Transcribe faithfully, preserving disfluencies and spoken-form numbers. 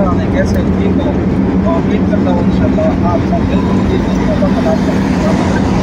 हैं, कैसे हो, ठीक हो? तो उम्मीद करता हूँ इंशाल्लाह आप सब बिल्कुल ठीक होंगे।